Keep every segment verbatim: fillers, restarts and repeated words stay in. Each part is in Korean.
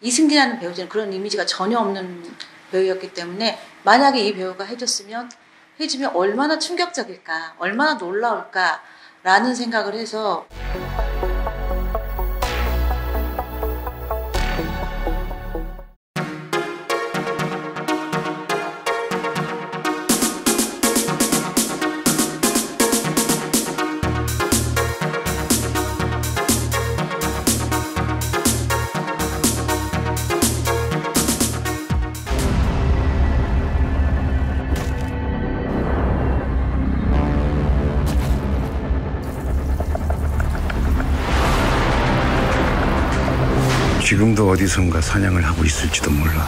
이승기라는 배우자는 그런 이미지가 전혀 없는 배우였기 때문에 만약에 이 배우가 해줬으면 해주면 얼마나 충격적일까, 얼마나 놀라울까라는 생각을 해서 지금도 어디선가 사냥을 하고 있을지도 몰라.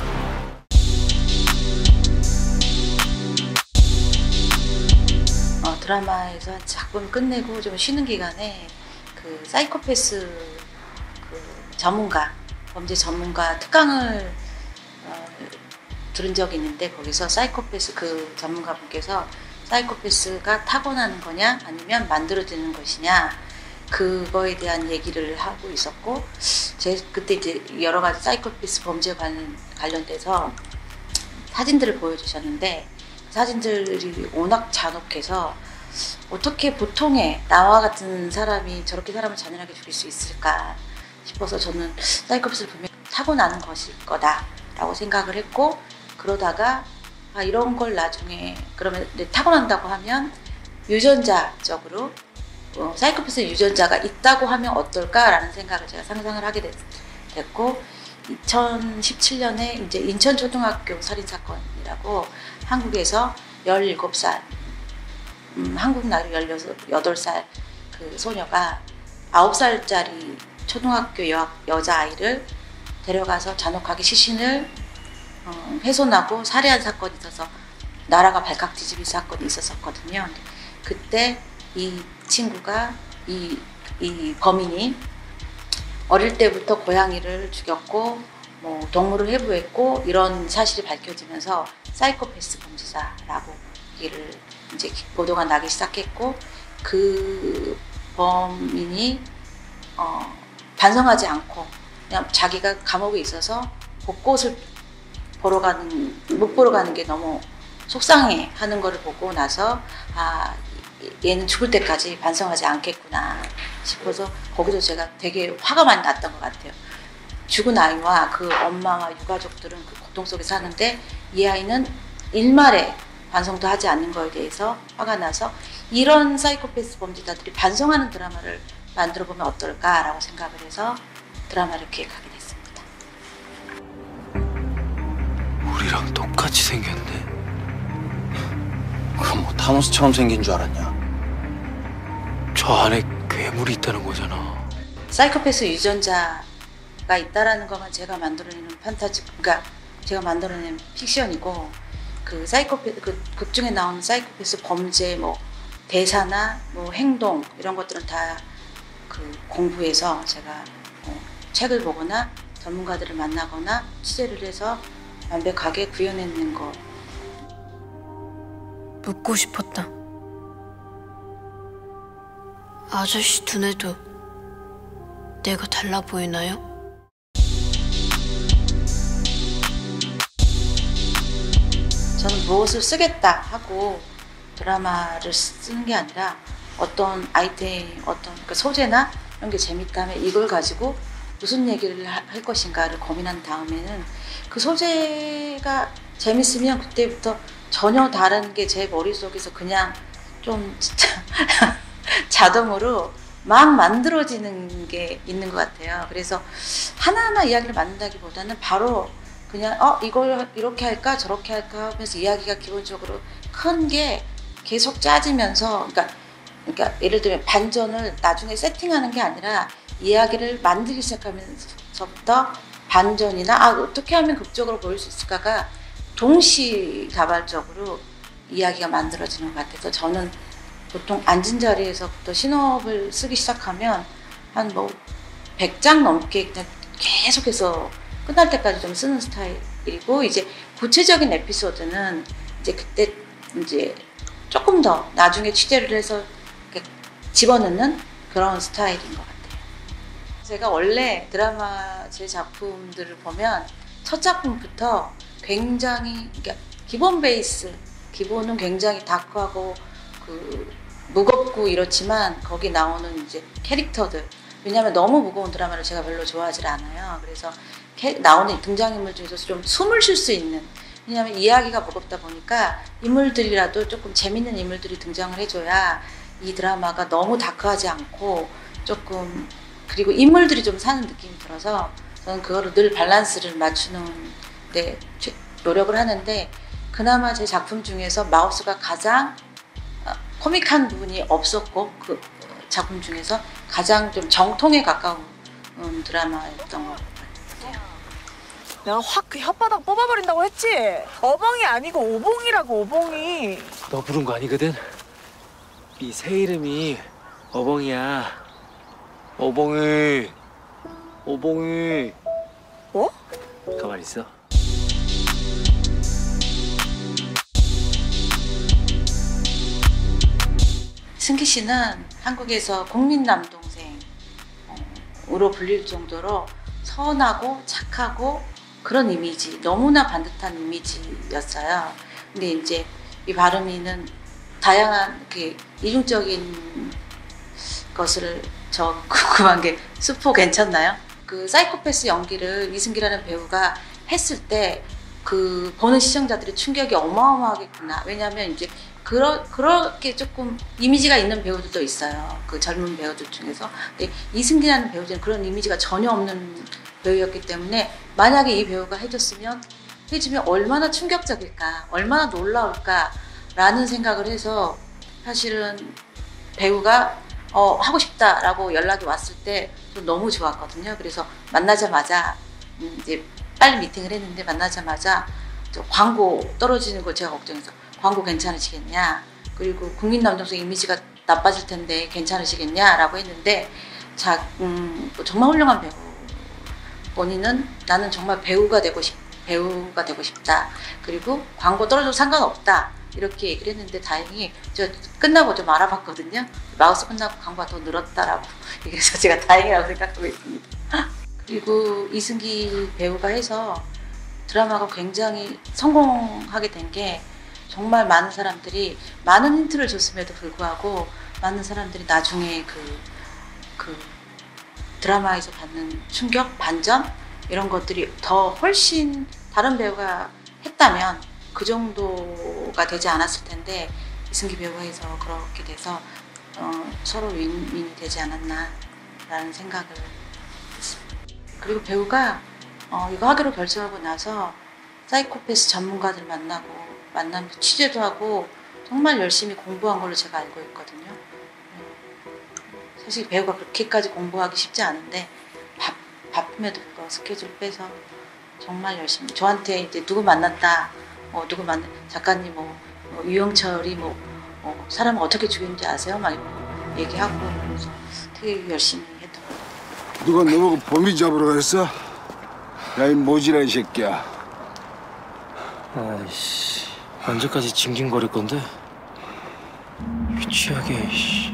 어, 드라마에서 한 작품 끝내고 좀 쉬는 기간에 그 사이코패스 그 전문가, 범죄 전문가 특강을 어, 들은 적이 있는데 거기서 사이코패스 그 전문가분께서 사이코패스가 타고나는 거냐 아니면 만들어지는 것이냐 그거에 대한 얘기를 하고 있었고, 제 그때 이제 여러 가지 사이코패스 범죄 관련, 관련돼서 사진들을 보여주셨는데 사진들이 워낙 잔혹해서 어떻게 보통의 나와 같은 사람이 저렇게 사람을 잔인하게 죽일 수 있을까 싶어서 저는 사이코패스를 보면 타고나는 것일 거다라고 생각을 했고, 그러다가 아, 이런 걸 나중에 그러면 타고난다고 하면 유전자적으로 어, 사이코패스 유전자가 있다고 하면 어떨까라는 생각을 제가 상상을 하게 됐, 됐고 이천십칠 년에 이제 인천초등학교 살인사건이라고 한국에서 열일곱 살 음, 한국 나이로 열여덟 살 그 소녀가 아홉 살짜리 초등학교 여, 여자아이를 데려가서 잔혹하게 시신을 어, 훼손하고 살해한 사건이 있어서 나라가 발칵 뒤집힌 사건이 있었었거든요. 그때 이 친구가 이, 이 범인이 어릴 때부터 고양이를 죽였고 뭐 동물을 해부했고 이런 사실이 밝혀지면서 사이코패스 범죄자라고 얘기를 이제 보도가 나기 시작했고, 그 범인이 어, 반성하지 않고 그냥 자기가 감옥에 있어서 벚꽃을 보러 가는 못 보러 가는 게 너무 속상해 하는 거를 보고 나서 아 얘는 죽을 때까지 반성하지 않겠구나 싶어서 거기서 제가 되게 화가 많이 났던 것 같아요. 죽은 아이와 그 엄마와 유가족들은 그 고통 속에 사는데 이 아이는 일말에 반성도 하지 않는 거에 대해서 화가 나서 이런 사이코패스 범죄자들이 반성하는 드라마를 만들어 보면 어떨까라고 생각을 해서 드라마를 기획하게 됐습니다. 우리랑 똑같이 생겼네. 그럼 뭐 타노스처럼 생긴 줄 알았냐? 저 안에 괴물이 있다는 거잖아. 사이코패스 유전자가 있다라는 것만 제가 만들어내는 판타지, 그러니까 제가 만들어낸 픽션이고, 그 사이코패스 그 극 중에 나오는 사이코패스 범죄 뭐 대사나 뭐 행동 이런 것들은 다 그 공부해서 제가 뭐 책을 보거나 전문가들을 만나거나 취재를 해서 완벽하게 구현해낸 거. 묻고 싶었다. 아저씨 눈에도 내가 달라 보이나요? 저는 무엇을 쓰겠다 하고 드라마를 쓰는 게 아니라 어떤 아이템, 어떤 그 소재나 이런 게 재밌다면 이걸 가지고 무슨 얘기를 할 것인가를 고민한 다음에는 그 소재가 재밌으면 그때부터 전혀 다른 게 제 머릿속에서 그냥 좀 진짜 자동으로 막 만들어지는 게 있는 것 같아요. 그래서 하나하나 이야기를 만든다기보다는 바로 그냥 어 이걸 이렇게 할까 저렇게 할까 하면서 이야기가 기본적으로 큰 게 계속 짜지면서, 그러니까, 그러니까 예를 들면 반전을 나중에 세팅하는 게 아니라 이야기를 만들기 시작하면서부터 반전이나 아 어떻게 하면 극적으로 보일 수 있을까가 동시다발적으로 이야기가 만들어지는 것 같아서 저는 보통 앉은 자리에서부터 신업을 쓰기 시작하면 한 뭐 백 장 넘게 그냥 계속해서 끝날 때까지 좀 쓰는 스타일이고, 이제 구체적인 에피소드는 이제 그때 이제 조금 더 나중에 취재를 해서 집어넣는 그런 스타일인 것 같아요. 제가 원래 드라마 제 작품들을 보면 첫 작품부터 굉장히 그러니까 기본 베이스, 기본은 굉장히 다크하고 그 무겁고 이렇지만 거기 나오는 이제 캐릭터들, 왜냐하면 너무 무거운 드라마를 제가 별로 좋아하지 않아요. 그래서 캐, 나오는 등장인물 중에서 좀 숨을 쉴 수 있는, 왜냐하면 이야기가 무겁다 보니까 인물들이라도 조금 재밌는 인물들이 등장을 해줘야 이 드라마가 너무 다크하지 않고 조금, 그리고 인물들이 좀 사는 느낌이 들어서 저는 그거를 늘 밸런스를 맞추는 데 노력을 하는데, 그나마 제 작품 중에서 마우스가 가장 코믹한 부분이 없었고 그 작품 중에서 가장 좀 정통에 가까운 드라마였던 것 같아요. 내가 확 그 혓바닥 뽑아버린다고 했지? 어벙이 아니고 오봉이라고, 오봉이. 너 부른 거 아니거든? 이 새 이름이 어벙이야. 어벙이. 어벙이. 뭐? 가만히 있어. 승기 씨는 한국에서 국민 남동생으로 불릴 정도로 선하고 착하고 그런 이미지, 너무나 반듯한 이미지였어요. 근데 이제 이 바람이는 다양한 그 이중적인 것을, 저 궁금한 게 스포 괜찮나요? 그 사이코패스 연기를 이승기라는 배우가 했을 때 그 보는 시청자들의 충격이 어마어마하겠구나. 왜냐하면 이제 그러, 그렇게 조금 이미지가 있는 배우들도 있어요. 그 젊은 배우들 중에서. 근데 이승기라는 배우는 그런 이미지가 전혀 없는 배우였기 때문에 만약에 이 배우가 해줬으면, 해주면 얼마나 충격적일까, 얼마나 놀라울까라는 생각을 해서 사실은 배우가 어, 하고 싶다라고 연락이 왔을 때 좀 너무 좋았거든요. 그래서 만나자마자 이제 빨리 미팅을 했는데, 만나자마자 광고 떨어지는 걸 제가 걱정해서 광고 괜찮으시겠냐, 그리고 국민 남동생 이미지가 나빠질 텐데 괜찮으시겠냐라고 했는데, 자, 음, 정말 훌륭한 배우. 본인은 나는 정말 배우가 되고 싶, 배우가 되고 싶다. 그리고 광고 떨어져도 상관없다. 이렇게 얘기를 했는데, 다행히 저 끝나고 좀 알아봤거든요. 마우스 끝나고 광고가 더 늘었다라고. 그래서 제가 다행이라고 생각하고 있습니다. 그리고 이승기 배우가 해서 드라마가 굉장히 성공하게 된 게, 정말 많은 사람들이 많은 힌트를 줬음에도 불구하고 많은 사람들이 나중에 그, 그 드라마에서 받는 충격, 반전 이런 것들이 더 훨씬 다른 배우가 했다면 그 정도가 되지 않았을 텐데, 이승기 배우가 해서 그렇게 돼서 어, 서로 윈윈이 되지 않았나라는 생각을 했습니다. 그리고 배우가 어, 이거 하기로 결정하고 나서 사이코패스 전문가들 만나고 만나면서 취재도 하고 정말 열심히 공부한 걸로 제가 알고 있거든요. 사실 배우가 그렇게까지 공부하기 쉽지 않은데 바, 바쁨에도 불구하고 스케줄 빼서 정말 열심히, 저한테 이제 누구 만났다, 어, 누구 만나, 작가님 뭐, 뭐 유영철이 뭐 어, 사람을 어떻게 죽였는지 아세요? 막 얘기하고, 그래서 되게 열심히 했던 것 같아요. 누가 너보고 범인 잡으러 갔어? 야, 이 모지란 새끼야. 아이씨, 언제까지 징징거릴 건데? 유치하게, 씨.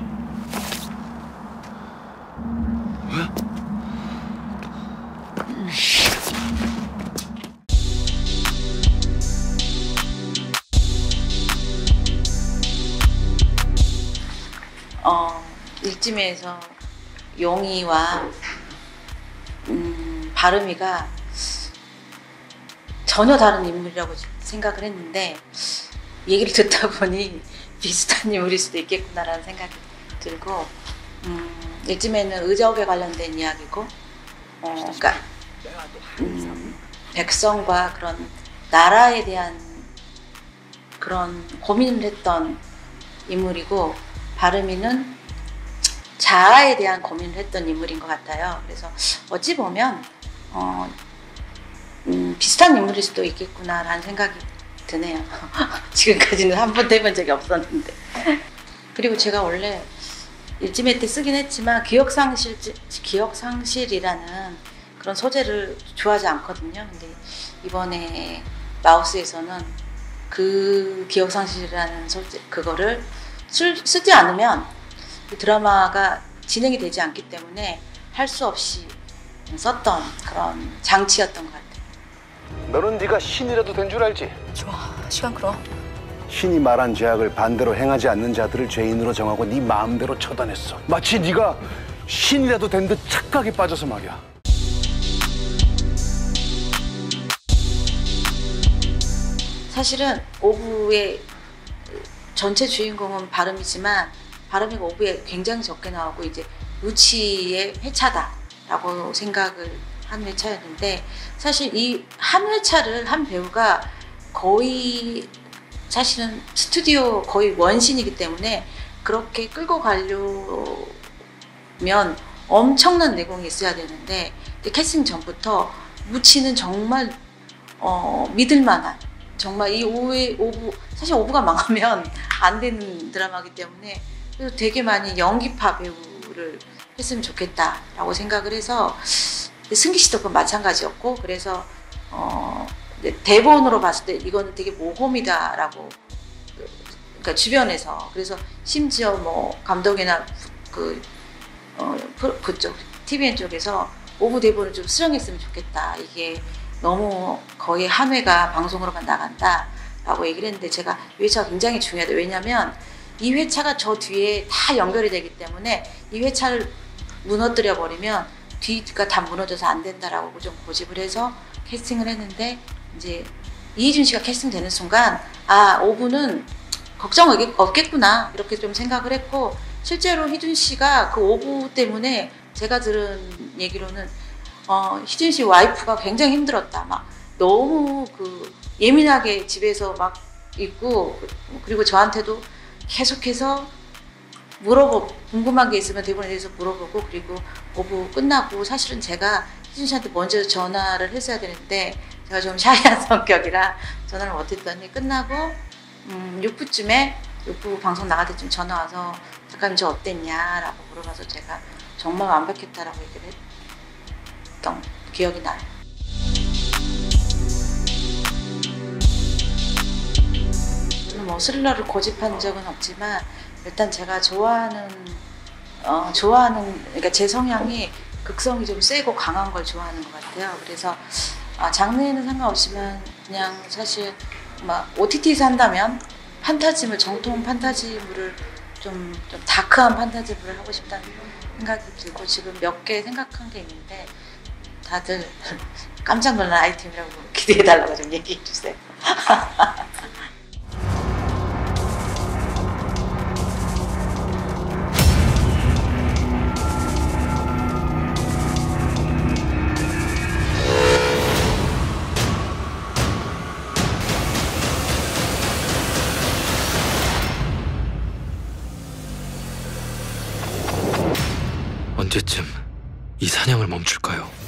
어, 일찜에서 용이와 음, 바름이가 전혀 다른 인물이라고 생각을 했는데, 얘기를 듣다 보니 비슷한 인물일 수도 있겠구나라는 생각이 들고, 음, 일찜에는 의적에 관련된 이야기고, 어, 그러니까 음, 백성과 그런 나라에 대한 그런 고민을 했던 인물이고, 바름이는 자아에 대한 고민을 했던 인물인 것 같아요. 그래서 어찌 보면 어, 음, 비슷한 인물일 수도 있겠구나라는 생각이 드네요. 지금까지는 한 번도 해본 적이 없었는데. 그리고 제가 원래 일찜회 때 쓰긴 했지만 기억상실, 기억상실이라는 그런 소재를 좋아하지 않거든요. 근데 이번에 마우스에서는 그 기억상실이라는 소재, 그거를 쓸, 쓰지 않으면 이 드라마가 진행이 되지 않기 때문에 할 수 없이 썼던 그런 장치였던 것 같아요. 너는 네가 신이라도 된 줄 알지? 좋아, 시간 끌어. 신이 말한 죄악을 반대로 행하지 않는 자들을 죄인으로 정하고 네 마음대로 처단했어. 마치 네가 신이라도 된 듯 착각에 빠져서 말이야. 사실은 오부의 전체 주인공은 바름이지만 바름이 오부에 굉장히 적게 나오고 이제 루치의 회차다라고 생각을 한 회차였는데 사실 이 한 회차를 한 배우가 거의 사실은 스튜디오 거의 원신이기 때문에 그렇게 끌고 가려면 엄청난 내공이 있어야 되는데 캐스팅 전부터 무치는 정말 어, 믿을 만한 정말 이 오부의 오부 사실 오부가 망하면 안 되는 드라마이기 때문에 그래서 되게 많이 연기파 배우를 했으면 좋겠다라고 생각을 해서 승기 씨도 그건 마찬가지였고 그래서 어, 대본으로 봤을 때 이거는 되게 모험이다라고 그러니까 주변에서 그래서 심지어 뭐 감독이나 그 어, 그쪽 티비엔 쪽에서 오부 대본을 좀 수정했으면 좋겠다 이게 너무 거의 한 회가 방송으로만 나간다라고 얘기를 했는데 제가 이 회차가 굉장히 중요하다. 왜냐하면 이 회차가 저 뒤에 다 연결이 되기 때문에 이 회차를 무너뜨려 버리면 뒤가 다 무너져서 안 된다라고 좀 고집을 해서 캐스팅을 했는데 이제 이희준 씨가 캐스팅되는 순간 아 오부는 걱정 없겠구나 이렇게 좀 생각을 했고 실제로 희준 씨가 그 오부 때문에 제가 들은 얘기로는 어, 희준 씨 와이프가 굉장히 힘들었다. 막 너무 그 예민하게 집에서 막 있고 그리고 저한테도 계속해서 물어보고 궁금한 게 있으면 대본에 대해서 물어보고 그리고 오부 끝나고 사실은 제가 희준 씨한테 먼저 전화를 했어야 되는데 제가 좀 샤이한 성격이라 전화를 못했더니 끝나고 음, 육 부쯤에 육 부 방송 나갈 때쯤 전화 와서 작가님 저 어땠냐라고 물어봐서 제가 정말 완벽했다라고 얘기를 했던 기억이 나요. 저는 뭐 스릴러를 고집한 적은 없지만 일단 제가 좋아하는 어, 좋아하는 그러니까 제 성향이 극성이 좀 세고 강한 걸 좋아하는 것 같아요. 그래서 아, 장르에는 상관없지만 그냥 사실 막 오티티에서 한다면 판타지물 정통 판타지물을 좀, 좀 다크한 판타지물을 하고 싶다는 생각이 들고 지금 몇 개 생각한 게 있는데 다들 깜짝 놀란 아이템이라고 기대해달라고 좀 얘기해 주세요. 언제쯤 이 사냥을 멈출까요?